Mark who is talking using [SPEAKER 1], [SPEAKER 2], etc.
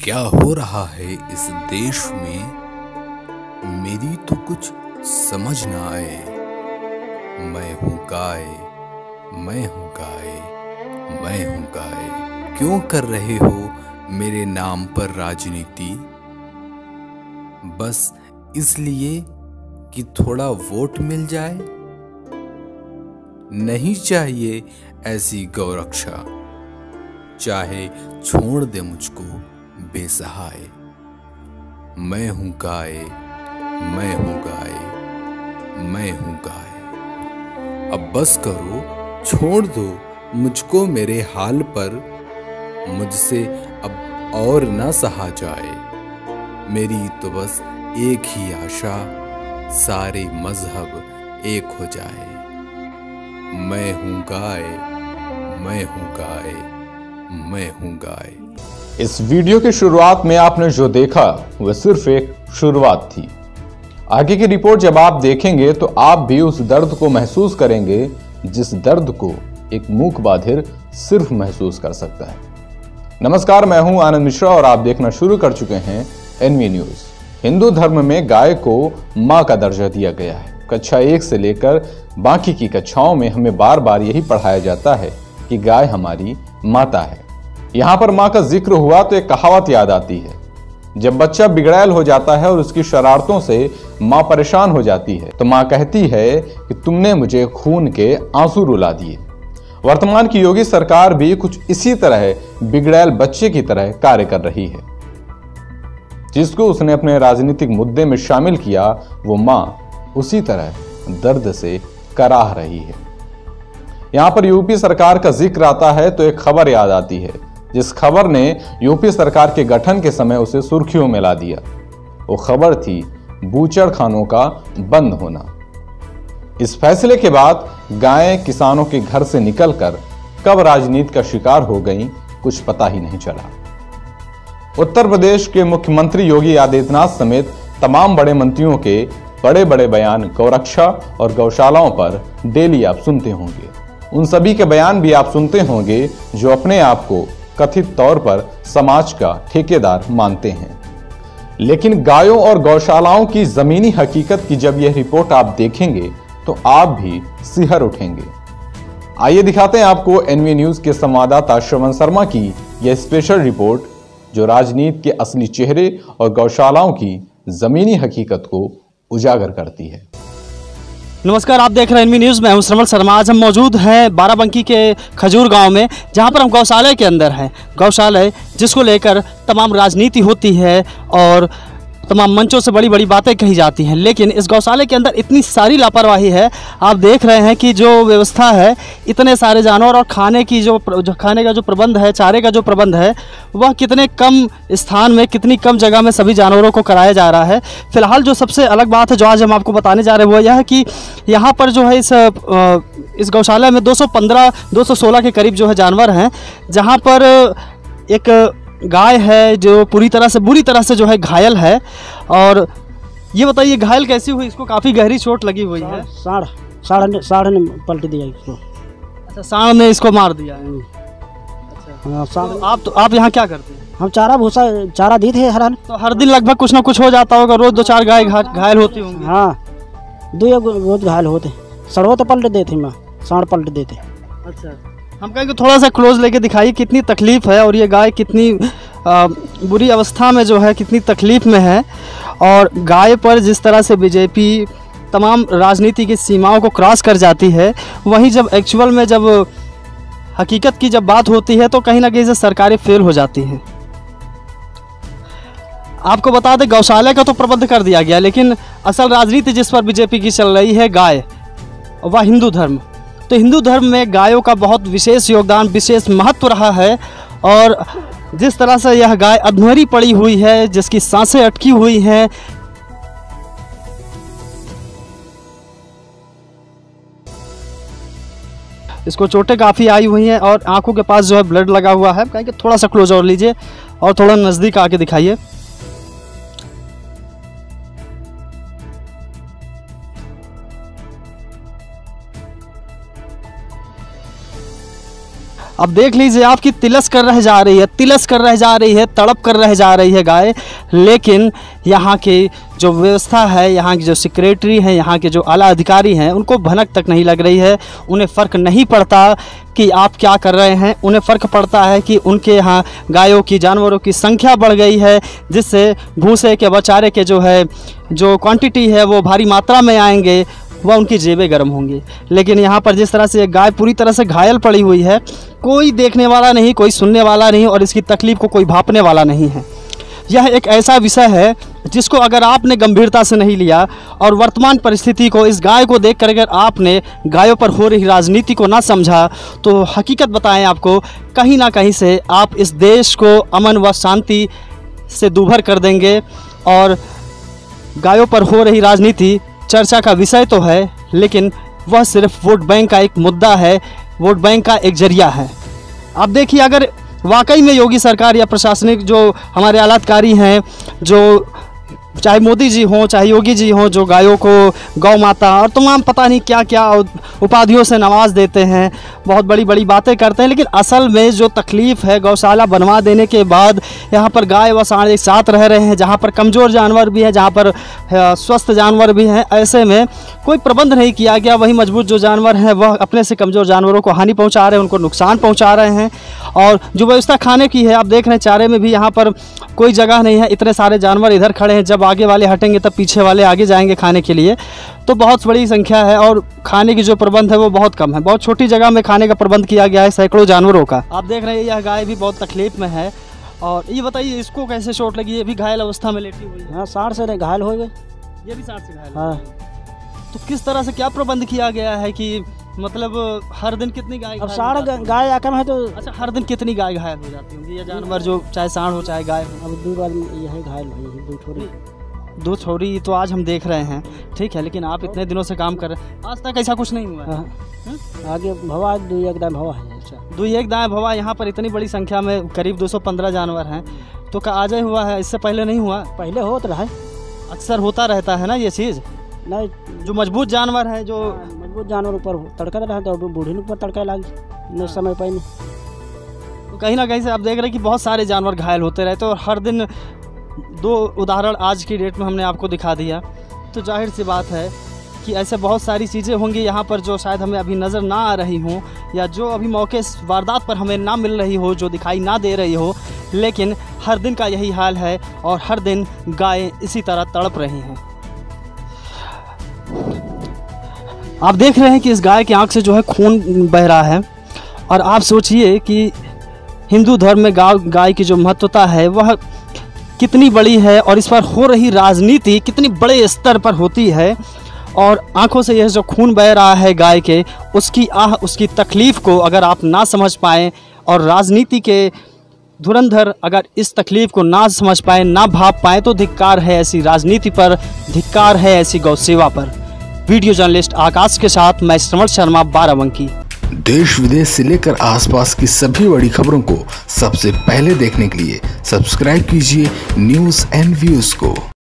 [SPEAKER 1] क्या हो रहा है इस देश में, मेरी तो कुछ समझ ना आए। मैं हूँ गाय, मैं हूँ गाय, मैं हूँ गाय। क्यों कर रहे हो मेरे नाम पर राजनीति? बस इसलिए कि थोड़ा वोट मिल जाए? नहीं चाहिए ऐसी गौरक्षा, चाहे छोड़ दे मुझको बेसहाय। मैं हूँ गाय, मैं हूँ गाय, मैं हूँ गाय। अब बस करो, छोड़ दो मुझको मेरे हाल पर। मुझसे अब और ना सहा जाए। मेरी तो बस एक ही आशा, सारे मजहब एक हो जाए। मैं हूँ गाय, मैं हूँ गाय, मैं हूँ गाय।
[SPEAKER 2] इस वीडियो की शुरुआत में आपने जो देखा वह सिर्फ एक शुरुआत थी। आगे की रिपोर्ट जब आप देखेंगे तो आप भी उस दर्द को महसूस करेंगे जिस दर्द को एक मूक बाधिर सिर्फ महसूस कर सकता है। नमस्कार, मैं हूं आनंद मिश्रा और आप देखना शुरू कर चुके हैं एनवी न्यूज। हिंदू धर्म में गाय को मां का दर्जा दिया गया है। कक्षा 1 से लेकर बाकी की कक्षाओं में हमें बार बार यही पढ़ाया जाता है कि गाय हमारी माता है। यहां पर मां का जिक्र हुआ तो एक कहावत याद आती है, जब बच्चा बिगड़ैल हो जाता है और उसकी शरारतों से मां परेशान हो जाती है तो मां कहती है कि तुमने मुझे खून के आंसू रुला दिए। वर्तमान की योगी सरकार भी कुछ इसी तरह बिगड़ैल बच्चे की तरह कार्य कर रही है। जिसको उसने अपने राजनीतिक मुद्दे में शामिल किया वो मां उसी तरह दर्द से कराह रही है। यहां पर यूपी सरकार का जिक्र आता है तो एक खबर याद आती है, जिस खबर ने यूपी सरकार के गठन के समय उसे सुर्खियों में ला दिया। वो खबर थी बूचड़ खानों का बंद होना। इस फैसले के बाद गायें किसानों के घर से निकलकर कब राजनीति का शिकार हो गईं, कुछ पता ही नहीं चला। उत्तर प्रदेश के मुख्यमंत्री योगी आदित्यनाथ समेत तमाम बड़े मंत्रियों के बड़े बड़े बयान गौरक्षा और गौशालाओं पर डेली आप सुनते होंगे। उन सभी के बयान भी आप सुनते होंगे जो अपने आप को कथित तौर पर समाज का ठेकेदार मानते हैं। लेकिन गायों और गौशालाओं की जमीनी हकीकत की जब यह रिपोर्ट आप देखेंगे तो आप भी सिहर उठेंगे। आइए दिखाते हैं आपको एनवी न्यूज के संवाददाता श्रवण शर्मा की यह स्पेशल रिपोर्ट, जो राजनीति के असली चेहरे और गौशालाओं की जमीनी हकीकत को उजागर करती है।
[SPEAKER 3] नमस्कार, आप देख रहे हैं एनवी न्यूज़। मैं हूं श्रवण शर्मा। आज हम मौजूद हैं बाराबंकी के खजूर गांव में, जहां पर हम गौशाला के अंदर हैं। गौशाला जिसको लेकर तमाम राजनीति होती है और तमाम मंचों से बड़ी बड़ी बातें कही जाती हैं, लेकिन इस गौशाले के अंदर इतनी सारी लापरवाही है। आप देख रहे हैं कि जो व्यवस्था है, इतने सारे जानवर और खाने की जो खाने का जो प्रबंध है, चारे का जो प्रबंध है, वह कितने कम स्थान में, कितनी कम जगह में सभी जानवरों को कराया जा रहा है। फिलहाल जो सबसे अलग बात है जो आज हम आपको बताने जा रहे हैं वो यह है कि यहाँ पर जो है इस गौशाला में 216 के करीब जो है जानवर हैं, जहाँ पर एक गाय है जो बुरी तरह से जो है घायल है। और ये बताइए, घायल कैसी हुई? इसको काफ़ी गहरी चोट लगी हुई है।
[SPEAKER 4] साढ़ ने पलट दिया इसको।
[SPEAKER 3] अच्छा, सांड ने इसको मार दिया है। अच्छा, तो आप यहाँ क्या करते हैं?
[SPEAKER 4] हम चारा भूसा चारा दी थे हर।
[SPEAKER 3] तो हर दिन लगभग कुछ ना कुछ हो जाता होगा, रोज 2-4 गाय घायल होती होंगी।
[SPEAKER 4] हाँ, 2 रोज घायल होते, सड़ो तो पलट देते, मैं सांड पलट देते।
[SPEAKER 3] अच्छा, हम कहेंगे थोड़ा सा क्लोज लेके दिखाइए कितनी तकलीफ़ है और ये गाय कितनी बुरी अवस्था में जो है, कितनी तकलीफ़ में है। और गाय पर जिस तरह से बीजेपी तमाम राजनीति की सीमाओं को क्रॉस कर जाती है, वहीं जब एक्चुअल में जब हकीकत की जब बात होती है तो कहीं ना कहीं से सरकारें फेल हो जाती हैं। आपको बता दें, गौशाला का तो प्रबंध कर दिया गया, लेकिन असल राजनीति जिस पर बीजेपी की चल रही है, गाय, वह हिंदू धर्म। तो हिंदू धर्म में गायों का बहुत विशेष योगदान, विशेष महत्व रहा है। और जिस तरह से यह गाय अधमरी पड़ी हुई है, जिसकी सांसें अटकी हुई हैं, इसको चोटें काफ़ी आई हुई हैं और आंखों के पास जो है ब्लड लगा हुआ है। कहेंगे थोड़ा सा क्लोज और लीजिए और थोड़ा नज़दीक आके दिखाइए। अब देख लीजिए, आपकी तिलस कर रह जा रही है, तिलस कर रह जा रही है, तड़प कर रह जा रही है गाय। लेकिन यहाँ की जो व्यवस्था है, यहाँ की जो सेक्रेटरी हैं, यहाँ के जो आला अधिकारी हैं, उनको भनक तक नहीं लग रही है। उन्हें फ़र्क नहीं पड़ता कि आप क्या कर रहे हैं। उन्हें फ़र्क पड़ता है कि उनके यहाँ गायों की, जानवरों की संख्या बढ़ गई है, जिससे भूसे के बचारे के जो क्वांटिटी है वो भारी मात्रा में आएंगे, वह उनकी जेबें गर्म होंगी। लेकिन यहाँ पर जिस तरह से एक गाय पूरी तरह से घायल पड़ी हुई है, कोई देखने वाला नहीं, कोई सुनने वाला नहीं, और इसकी तकलीफ़ को कोई भांपने वाला नहीं है। यह एक ऐसा विषय है जिसको अगर आपने गंभीरता से नहीं लिया और वर्तमान परिस्थिति को, इस गाय को देख कर अगर आपने गायों पर हो रही राजनीति को ना समझा, तो हकीकत बताएं आपको, कहीं ना कहीं से आप इस देश को अमन व शांति से दूभर कर देंगे। और गायों पर हो रही राजनीति चर्चा का विषय तो है, लेकिन वह सिर्फ वोट बैंक का एक मुद्दा है, वोट बैंक का एक जरिया है। आप देखिए, अगर वाकई में योगी सरकार या प्रशासनिक जो हमारे आला अधिकारी हैं, जो चाहे मोदी जी हों, चाहे योगी जी हों, जो गायों को गौ माता और तमाम पता नहीं क्या क्या उपाधियों से नवाज देते हैं, बहुत बड़ी बड़ी बातें करते हैं, लेकिन असल में जो तकलीफ़ है, गौशाला बनवा देने के बाद यहाँ पर गाय व सांड एक साथ रह रहे हैं, जहाँ पर कमज़ोर जानवर भी हैं, जहाँ पर स्वस्थ जानवर भी हैं, ऐसे में कोई प्रबंध नहीं किया गया। वही मजबूत जो जानवर हैं वह अपने से कमज़ोर जानवरों को हानि पहुँचा रहे हैं, उनको नुकसान पहुँचा रहे हैं। और जो व्यवस्था खाने की है, आप देख रहे हैं चारे में भी यहाँ पर कोई जगह नहीं है, इतने सारे जानवर इधर खड़े हैं, जब आगे वाले हटेंगे तब पीछे वाले आगे जाएंगे खाने के लिए, तो बहुत बड़ी संख्या है। और खाने की जो प्रबंध है वो बहुत कम है, बहुत छोटी जगह में खाने का प्रबंध किया गया है सैकड़ों जानवरों का। आप देख रहे हैं यह गाय भी बहुत तकलीफ में है। और ये बताइए, इसको कैसे चोट लगी? ये भी घायल अवस्था में लेटी हुई है।
[SPEAKER 4] हाँ, साढ़ से घायल हो गए।
[SPEAKER 3] ये भी साढ़ से घायल?
[SPEAKER 4] हाँ।
[SPEAKER 3] तो किस तरह से क्या प्रबंध किया गया है कि मतलब हर दिन कितनी गाय?
[SPEAKER 4] अब साढ़ गाय आकम है तो।
[SPEAKER 3] अच्छा, हर दिन कितनी गाय घायल हो जाती होंगी? ये जानवर जो चाहे सांड हो चाहे गाय हो।
[SPEAKER 4] अब 2 बार यही घायल हुई, 2 छोरी।
[SPEAKER 3] 2 छोरी तो आज हम देख रहे हैं, ठीक है, लेकिन आप इतने दिनों से काम कर रहे हैं, आज तक ऐसा कुछ नहीं हुआ है?
[SPEAKER 4] हाँ। आगे भवा 2-1 दाम भवा है। अच्छा,
[SPEAKER 3] 2-1 दाएँ भवा। यहाँ पर इतनी बड़ी संख्या में करीब 215 जानवर हैं, तो क्या आज ही हुआ है? इससे पहले नहीं हुआ?
[SPEAKER 4] पहले होता रहा है,
[SPEAKER 3] अक्सर होता रहता है ना ये चीज़।
[SPEAKER 4] नहीं,
[SPEAKER 3] जो मजबूत जानवर है, जो
[SPEAKER 4] मजबूत जानवर ऊपर तड़का रहा, तो बूढ़ी ऊपर तड़का लगी नहीं समय पर नहीं।
[SPEAKER 3] तो कहीं ना कहीं से आप देख रहे हैं कि बहुत सारे जानवर घायल होते रहते हैं, और हर दिन 2 उदाहरण आज की डेट में हमने आपको दिखा दिया। तो जाहिर सी बात है कि ऐसे बहुत सारी चीज़ें होंगी यहाँ पर जो शायद हमें अभी नज़र ना आ रही हों, या जो अभी मौके वारदात पर हमें ना मिल रही हो, जो दिखाई ना दे रही हो, लेकिन हर दिन का यही हाल है और हर दिन गायें इसी तरह तड़प रही हैं। आप देख रहे हैं कि इस गाय की आंख से जो है खून बह रहा है, और आप सोचिए कि हिंदू धर्म में गाय की जो महत्वता है वह कितनी बड़ी है, और इस पर हो रही राजनीति कितनी बड़े स्तर पर होती है। और आंखों से यह जो खून बह रहा है गाय के, उसकी उसकी तकलीफ़ को अगर आप ना समझ पाएँ, और राजनीति के धुरंधर अगर इस तकलीफ़ को ना समझ पाएँ, ना भाप पाएँ, तो धिक्कार है ऐसी राजनीति पर, धिक्कार है ऐसी गौ सेवा पर। वीडियो जर्नलिस्ट आकाश के साथ मैं श्रवण शर्मा, बाराबंकी।
[SPEAKER 1] देश विदेश से लेकर आसपास की सभी बड़ी खबरों को सबसे पहले देखने के लिए सब्सक्राइब कीजिए न्यूज़ एंड व्यूज़ को।